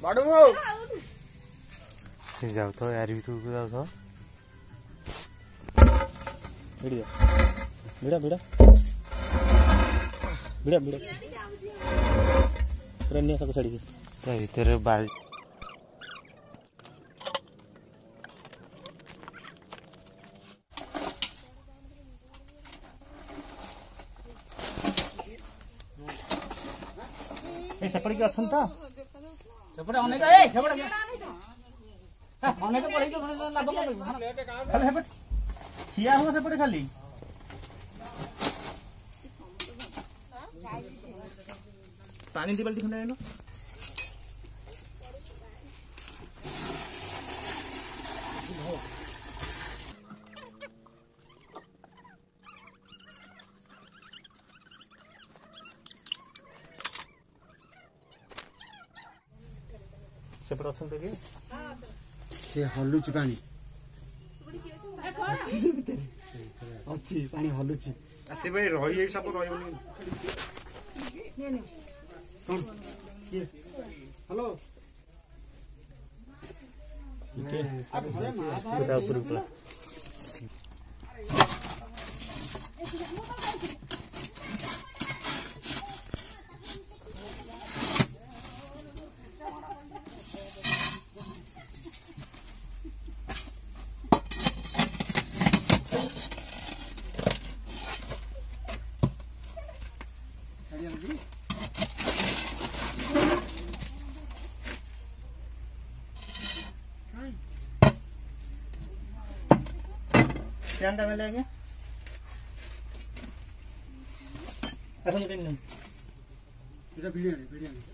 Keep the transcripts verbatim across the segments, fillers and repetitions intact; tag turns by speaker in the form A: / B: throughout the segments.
A: बाडू
B: से जाओ तो यार भी तू जाओ तो भिड़ा भिड़ा भिड़ा भिड़ा भिड़ा रन्या सब छड़ी के भीतर बाल ए सेपड़ के अछन त
A: सेपड़ होने का ए सेपड़ हां होने तो पड़ी तो लाभ कर
B: खाली हेपट खिया हुआ सेपड़ खाली पानी दी बाल्टी खंडा लेनो सेपड़ अछन त के
A: से हलुची पानी अच्छी से भीतर अच्छी पानी हलुची
B: से भाई रही ए सब रहियोनी
A: ने ने कौन ये हेलो
B: ठीक है बता ऊपर ऊपर क्या में लेंगे ऐसा नहीं नहीं
A: इधर वीडियो नहीं वीडियो नहीं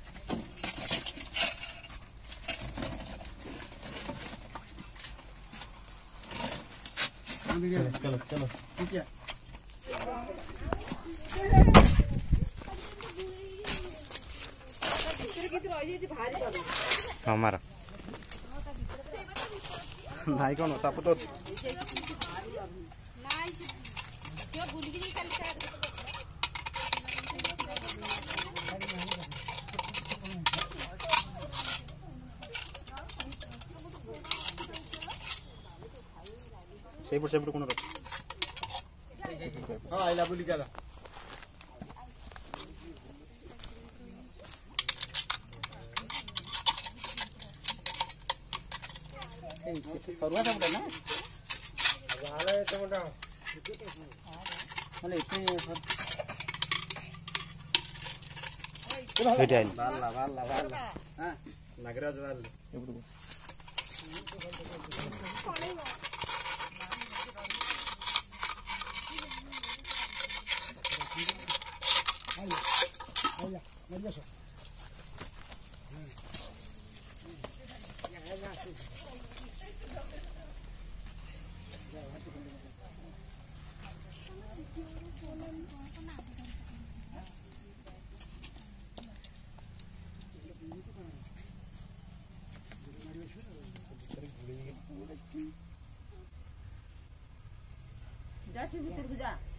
B: चलो चलो
A: ठीक है
B: हमारा भाई कौन होता तो सेपट सेपट कौन
A: हां आइला बुली गला
C: सरुआ टमाटर ना
A: वाला टमाटर
C: माने इतने
B: बेटा
A: वाला वाला वाला
C: हां
A: नागराज वाला आइला आइला मरिया सो
C: जा भीतर को जा।